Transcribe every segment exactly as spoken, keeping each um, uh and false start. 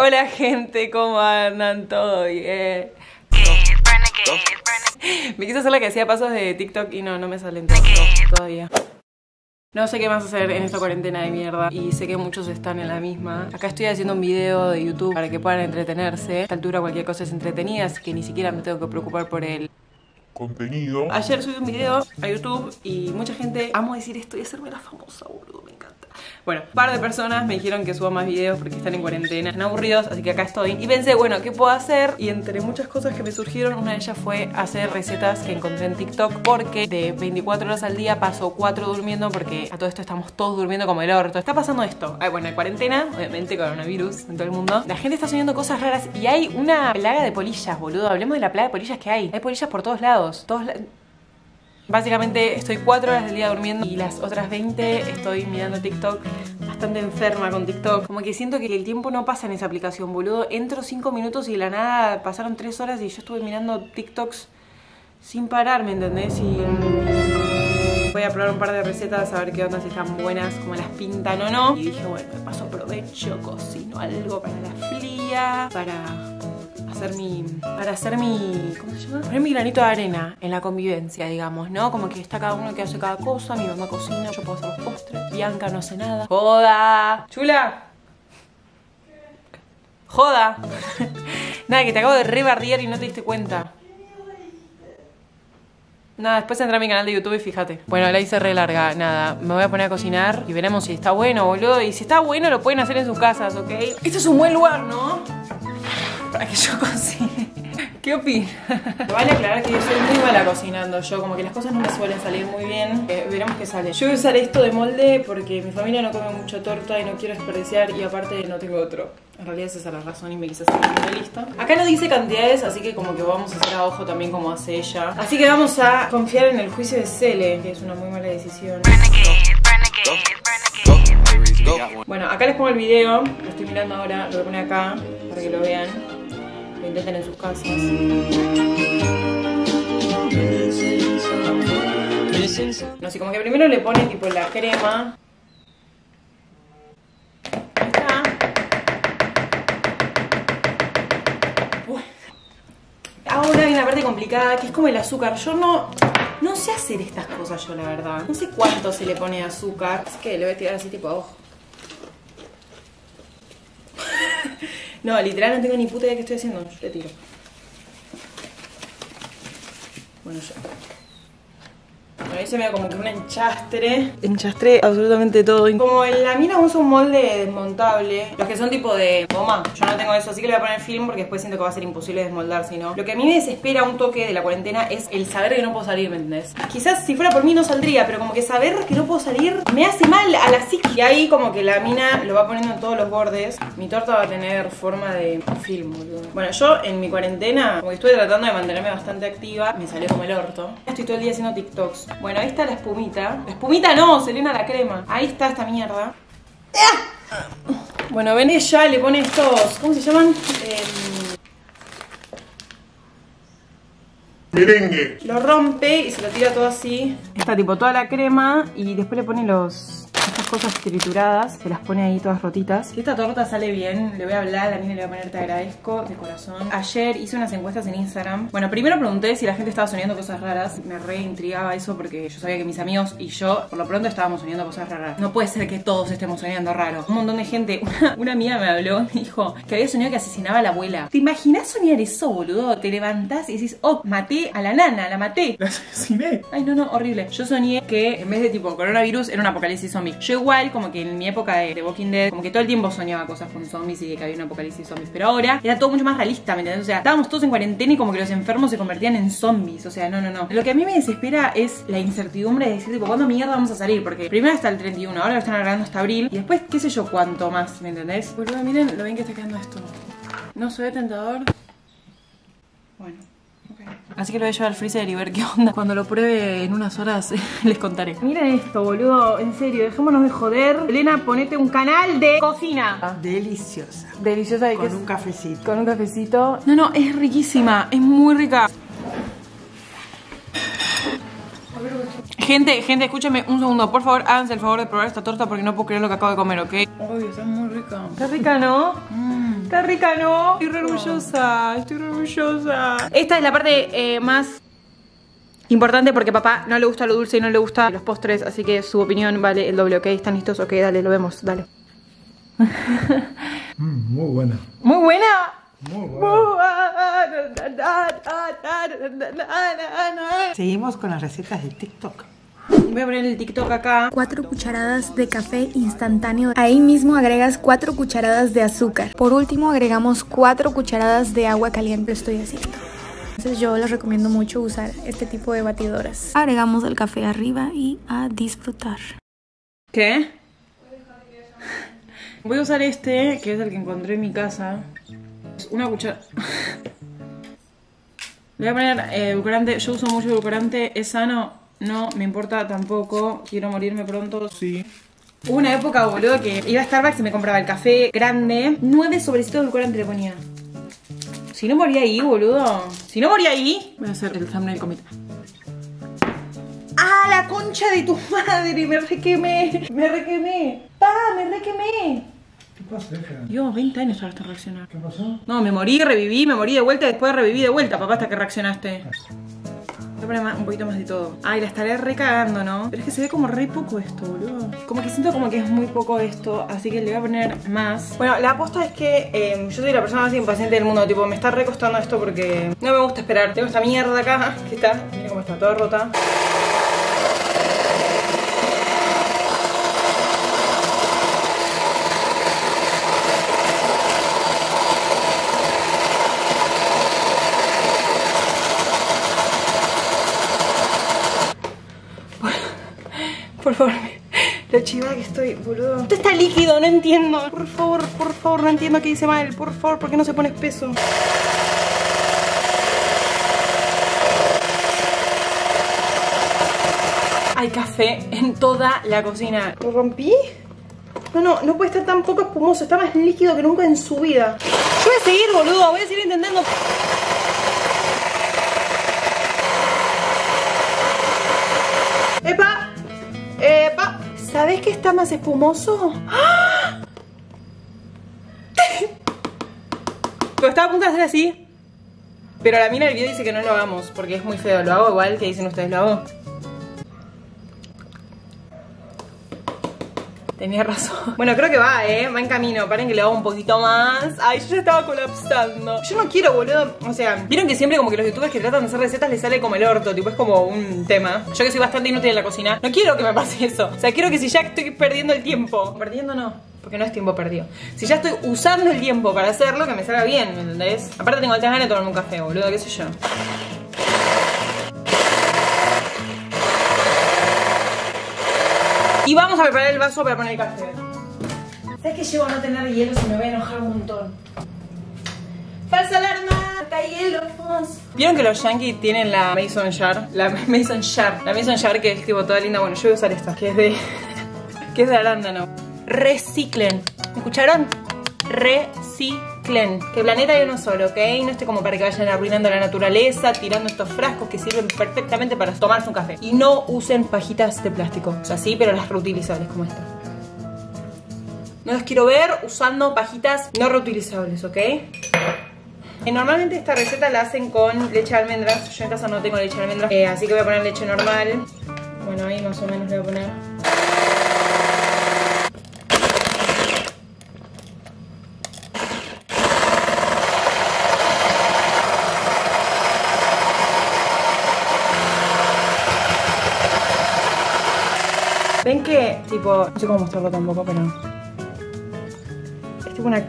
Hola gente, ¿cómo andan? ¿Todo bien? Me quise hacer la que hacía pasos de TikTok y no, no me salen todos todavía. No sé qué más hacer en esta cuarentena de mierda y sé que muchos están en la misma. Acá estoy haciendo un video de YouTube para que puedan entretenerse. A esta altura cualquier cosa es entretenida, así que ni siquiera me tengo que preocupar por el contenido. Ayer subí un video a YouTube y mucha gente, amo decir esto y hacerme la famosa, boludo, me encanta. Bueno, un par de personas me dijeron que suba más videos porque están en cuarentena, están aburridos, así que acá estoy. Y pensé, bueno, ¿qué puedo hacer? Y entre muchas cosas que me surgieron, una de ellas fue hacer recetas que encontré en TikTok, porque de veinticuatro horas al día paso cuatro durmiendo, porque a todo esto estamos todos durmiendo como el orto. Está pasando esto. Ay, bueno, en cuarentena, obviamente coronavirus en todo el mundo, la gente está soñando cosas raras y hay una plaga de polillas, boludo. Hablemos de la plaga de polillas que hay. Hay polillas por todos lados. Todos la... Básicamente estoy cuatro horas del día durmiendo y las otras veinte estoy mirando TikTok. Bastante enferma con TikTok. Como que siento que el tiempo no pasa en esa aplicación, boludo. Entro cinco minutos y de la nada pasaron tres horas y yo estuve mirando TikToks sin parar, ¿me entendés? Y voy a probar un par de recetas a ver qué onda, si están buenas, como las pintan o no. Y dije, bueno, de paso aprovecho, cocino algo para la fría, para hacer mi... para hacer mi... ¿cómo se llama? Poner mi granito de arena en la convivencia, digamos, ¿no? Como que está cada uno que hace cada cosa. Mi mamá cocina, yo puedo hacer los postres. Bianca no hace nada. ¡Joda! ¡Chula! ¡Joda! Nada, que te acabo de rebardear y no te diste cuenta. Nada, después entra a mi canal de YouTube y fíjate. Bueno, la hice re larga, nada. Me voy a poner a cocinar y veremos si está bueno, boludo. Y si está bueno lo pueden hacer en sus casas, ¿ok? Este es un buen lugar, ¿no? Para que yo cocine. ¿Qué opinas? Vale aclarar que yo soy muy mala cocinando. Yo como que las cosas no me suelen salir muy bien. eh, Veremos qué sale. Yo voy a usar esto de molde porque mi familia no come mucho torta y no quiero desperdiciar. Y aparte no tengo otro. En realidad esa es la razón y me quise hacer una lista. Acá no dice cantidades, así que como que vamos a hacer a ojo también como hace ella. Así que vamos a confiar en el juicio de Cele, que es una muy mala decisión. Bueno, acá les pongo el video. Lo estoy mirando ahora, lo voy a poner acá para que lo vean. Lo intenten en sus casas. No sé, como que primero le pone tipo la crema. Ahí está. Bueno. Ahora hay una parte complicada que es como el azúcar. Yo no, no sé hacer estas cosas yo, la verdad. No sé cuánto se le pone de azúcar. Así que le voy a tirar así tipo a ojo. No, literal no tengo ni puta idea de qué estoy haciendo. Yo le tiro. Bueno, ya. Bueno, ahí se me da como que un enchastre. Enchastré absolutamente todo. Como en la mina uso un molde desmontable. Los que son tipo de goma. Yo no tengo eso, así que le voy a poner film porque después siento que va a ser imposible desmoldar si no. Lo que a mí me desespera un toque de la cuarentena es el saber que no puedo salir, ¿me entendés? Quizás si fuera por mí no saldría, pero como que saber que no puedo salir me hace mal a la psique. Y ahí como que la mina lo va poniendo en todos los bordes. Mi torta va a tener forma de film, boludo. Bueno, yo en mi cuarentena, como que estuve tratando de mantenerme bastante activa, me salió como el orto. Estoy todo el día haciendo TikToks. Bueno, ahí está la espumita. La espumita no, Selena, la crema. Ahí está esta mierda. Bueno, ven, ella le pone estos, ¿cómo se llaman? Eh... merengue. Lo rompe y se lo tira todo así. Está tipo toda la crema y después le pone los... estas cosas trituradas, se las pone ahí todas rotitas. Si esta torta sale bien, le voy a hablar, a la mina le voy a poner te agradezco de corazón. Ayer hice unas encuestas en Instagram. Bueno, primero pregunté si la gente estaba soñando cosas raras. Me re intrigaba eso porque yo sabía que mis amigos y yo por lo pronto estábamos soñando cosas raras. No puede ser que todos estemos soñando raro. Un montón de gente, una, una amiga me habló, me dijo que había soñado que asesinaba a la abuela. ¿Te imaginas soñar eso, boludo? Te levantás y decís, oh, maté a la nana, la maté. La asesiné. Ay, no, no, horrible. Yo soñé que en vez de tipo coronavirus era un apocalipsis zombie. Yo igual, como que en mi época de The Walking Dead, como que todo el tiempo soñaba cosas con zombies y de que había un apocalipsis zombies. Pero ahora era todo mucho más realista, ¿me entiendes? O sea, estábamos todos en cuarentena y como que los enfermos se convertían en zombies. O sea, no, no, no. Lo que a mí me desespera es la incertidumbre de decir, tipo, ¿cuándo mierda vamos a salir? Porque primero hasta el treinta y uno, ahora lo están alargando hasta abril. Y después, qué sé yo cuánto más, ¿me entendés? Boludo, miren lo bien que está quedando esto. ¿No se ve tentador? Bueno. Así que lo voy a llevar al freezer y ver qué onda. Cuando lo pruebe en unas horas les contaré. Miren esto, boludo, en serio, dejémonos de joder. Elena, ponete un canal de cocina. Deliciosa. Deliciosa de Con qué un cafecito. Con un cafecito. No, no, es riquísima, es muy rica. Gente, gente, escúchame un segundo. Por favor, háganse el favor de probar esta torta porque no puedo creer lo que acabo de comer, ¿ok? Uy, está muy rica. Está rica, ¿no? Mmm. Está rica, ¿no? Estoy re orgullosa, estoy re orgullosa. Esta es la parte eh, más importante porque a papá no le gusta lo dulce y no le gustan los postres, así que su opinión vale el doble, ¿ok? ¿Están listos? Ok, dale, lo vemos, dale. Mm, muy buena. ¿Muy buena? Muy buena. Seguimos con las recetas de TikTok. Voy a poner el TikTok acá. cuatro cucharadas de café instantáneo. Ahí mismo agregas cuatro cucharadas de azúcar. Por último agregamos cuatro cucharadas de agua caliente. Lo estoy haciendo. Entonces yo les recomiendo mucho usar este tipo de batidoras. Agregamos el café arriba y a disfrutar. ¿Qué? Voy a usar este, que es el que encontré en mi casa. Es una cuchara. Le voy a poner eh, edulcorante. Yo uso mucho edulcorante. ¿Es sano? No, me importa tampoco. Quiero morirme pronto. Sí. Hubo una época, boludo, que iba a Starbucks y me compraba el café grande. Nueve sobrecitos de edulcorante le ponía. Si no moría ahí, boludo. Si no moría ahí. Voy a hacer el thumbnail con mi... ¡Ah, la concha de tu madre! Me requemé. Me requemé. ¡Pa! Me requemé. ¿Qué pasa, hija? Dios, veinte años tardaste en reaccionar. ¿Qué pasó? No, me morí, reviví, me morí de vuelta, después reviví de vuelta, papá, hasta que reaccionaste. Voy a poner más, un poquito más de todo. Ay, la estaré recagando, ¿no? Pero es que se ve como re poco esto, boludo. Como que siento como que es muy poco esto, así que le voy a poner más. Bueno, la aposta es que eh, yo soy la persona más impaciente del mundo. Tipo, me está recostando esto porque no me gusta esperar. Tengo esta mierda acá, que está, mira cómo está, toda rota. Por favor, la chivada que estoy, boludo. Esto está líquido, no entiendo. Por favor, por favor, no entiendo qué dice mal. Por favor, ¿por qué no se pone espeso? Hay café en toda la cocina. ¿Lo rompí? No, no, no puede estar tan poco espumoso. Está más líquido que nunca en su vida. Yo voy a seguir, boludo. Voy a seguir intentando. ¡Epa! ¡Epa! ¿Sabés que está más espumoso? ¡Ah! Pero estaba a punto de hacer así. Pero la mina del video dice que no lo hagamos porque es muy feo. ¿Lo hago igual? ¿Qué dicen ustedes? ¿Lo hago? Tenía razón. Bueno, creo que va, ¿eh? Va en camino. Paren que le hago un poquito más. Ay, yo ya estaba colapsando. Yo no quiero, boludo. O sea, vieron que siempre como que los youtubers que tratan de hacer recetas les sale como el orto. Tipo, es como un tema. Yo que soy bastante inútil en la cocina, no quiero que me pase eso. O sea, quiero que si ya estoy perdiendo el tiempo. Perdiendo no, porque no es tiempo perdido. Si ya estoy usando el tiempo para hacerlo, que me salga bien, ¿me entendés? Aparte tengo ganas de tomarme un café, boludo, qué sé yo. Y vamos a preparar el vaso para poner el café. ¿Sabes que llevo a no tener hielo? Se me va a enojar un montón. ¡Falsa alarma! ¡Acá hay hielo! ¿Vieron que los yankees tienen la Mason Jar? La Mason Jar. La Mason Jar que es tipo toda linda. Bueno, yo voy a usar esta, que es de... que es de arándano. Reciclen. ¿Me escucharon? Reciclen. Que planeta hay uno solo, ¿ok? No esté como para que vayan arruinando la naturaleza, tirando estos frascos que sirven perfectamente para tomarse un café. Y no usen pajitas de plástico. O sea, sí, pero las reutilizables como esta. No las quiero ver usando pajitas no reutilizables, ¿ok? Eh, normalmente esta receta la hacen con leche de almendras. Yo en casa no tengo leche de almendras, eh, así que voy a poner leche normal. Bueno, ahí más o menos le voy a poner. Ven que, tipo, no sé cómo mostrarlo tampoco, pero es tipo una...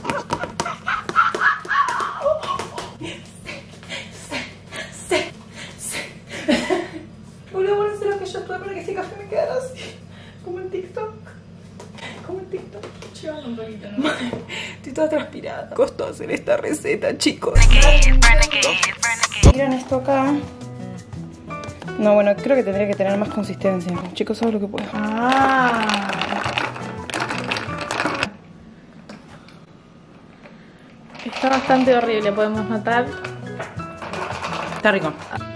Boludo, bueno, sé lo que yo estuve para que este café me quedara así. Como en TikTok. Como en TikTok. Llevando un poquito, ¿no? Estoy toda transpirada. Costó hacer esta receta, chicos. Miren esto acá. No, bueno, creo que tendría que tener más consistencia. Chicos, hago lo que puedo. Ah. Está bastante horrible, podemos notar. Está rico.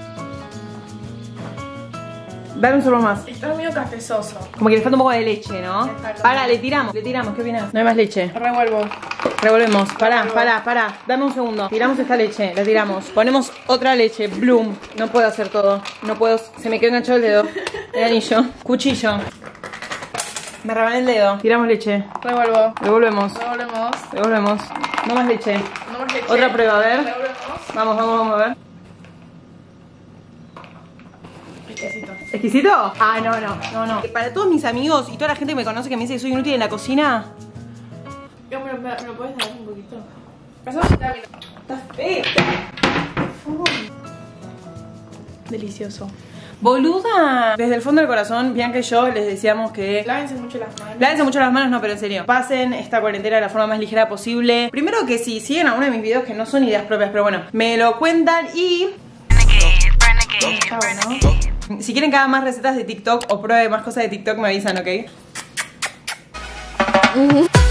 Dale un sorbo más. Está medio cafezoso. Como que le falta un poco de leche, ¿no? Para, le tiramos, le tiramos, ¿qué opinas? No hay más leche. Revuelvo. Revolvemos. Pará, pará, pará. Dame un segundo. Tiramos esta leche. La tiramos. Ponemos otra leche. Bloom. No puedo hacer todo. No puedo. Se me quedó enganchado el dedo. El anillo. Cuchillo. Me rebané el dedo. Tiramos leche. Revuelvo. Revolvemos. Revolvemos. Revolvemos. No más leche. No más leche. Otra prueba, a ver. Revolvemos. Vamos, vamos, vamos a ver. Exquisito. ¿Exquisito? Ah, no, no, no, no. Para todos mis amigos y toda la gente que me conoce que me dice que soy inútil en la cocina. Yo, ¿Me lo, me lo puedes dar un poquito? Eso está bien. Está feo. Delicioso. Boluda. Desde el fondo del corazón, Bianca y yo les decíamos que Lávense mucho las manos. lávense mucho las manos, no, pero en serio, pasen esta cuarentena de la forma más ligera posible. Primero que si siguen alguno de mis videos que no son ideas propias, pero bueno, me lo cuentan y... Está bueno. Si quieren que haga más recetas de TikTok o pruebe más cosas de TikTok me avisan, ¿ok?